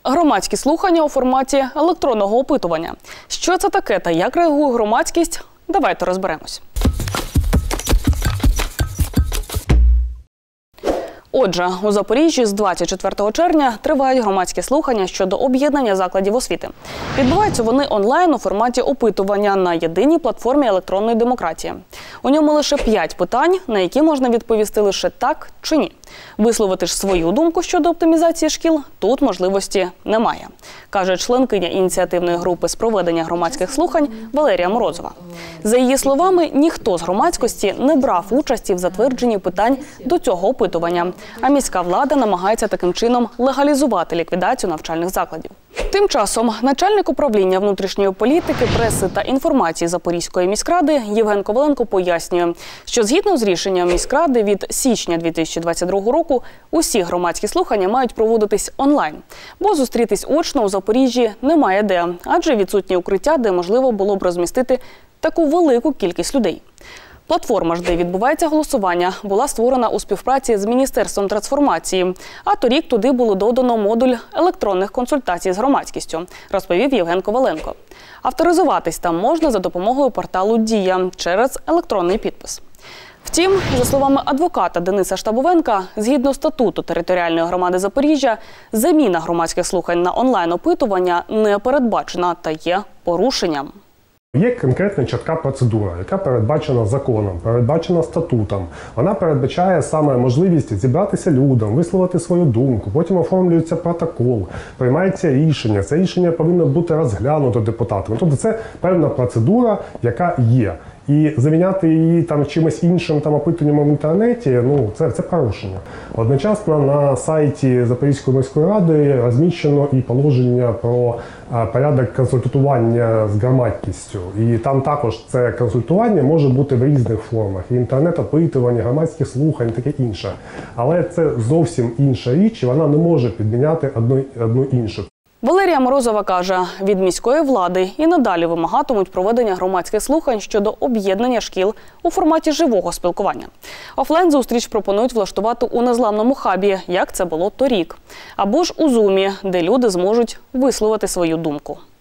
Громадські слухання у форматі електронного опитування. Що це таке та як реагує громадськість? Давайте розберемось. Отже, у Запоріжжі з 24 червня тривають громадські слухання щодо об'єднання закладів освіти. Відбуваються вони онлайн у форматі опитування на єдиній платформі електронної демократії. У ньому лише 5 питань, на які можна відповісти лише так чи ні. Висловити ж свою думку щодо оптимізації шкіл тут можливості немає, каже членкиня ініціативної групи з проведення громадських слухань Валерія Морозова. За її словами, ніхто з громадськості не брав участі в затвердженні питань до цього опитування, а міська влада намагається таким чином легалізувати ліквідацію навчальних закладів. Тим часом начальник управління внутрішньої політики, преси та інформації Запорізької міськради Євген Коваленко пояснює, що згідно з рішенням міськради від січня 2022 року усі громадські слухання мають проводитись онлайн, бо зустрітись очно у Запоріжжі немає де, адже відсутні укриття, де можливо було б розмістити таку велику кількість людей. Платформа ж, де відбувається голосування, була створена у співпраці з Міністерством трансформації, а торік туди було додано модуль електронних консультацій з громадськістю, розповів Євген Коваленко. Авторизуватись там можна за допомогою порталу «Дія» через електронний підпис. Втім, за словами адвоката Дениса Штабовенка, згідно статуту територіальної громади Запоріжжя, заміна громадських слухань на онлайн-опитування не передбачена та є порушенням. Є конкретна чітка процедура, яка передбачена законом, передбачена статутом. Вона передбачає саме можливість зібратися людям, висловити свою думку, потім оформлюється протокол, приймається рішення. Це рішення повинно бути розглянуто депутатами. Тобто це певна процедура, яка є. І заміняти її чимось іншим опитуванням в інтернеті, це порушення. Одночасно на сайті Запорізької міської ради розміщено і положення про порядок консультування з громадськістю. І там також це консультування може бути в різних формах. І інтернет-опитування, громадських слухань, таке інше. Але це зовсім інша річ, і вона не може підміняти одну іншу. Валерія Морозова каже, від міської влади і надалі вимагатимуть проведення громадських слухань щодо об'єднання шкіл у форматі живого спілкування. Офлайн-зустріч пропонують влаштувати у незламному хабі, як це було торік. Або ж у Зумі, де люди зможуть висловити свою думку.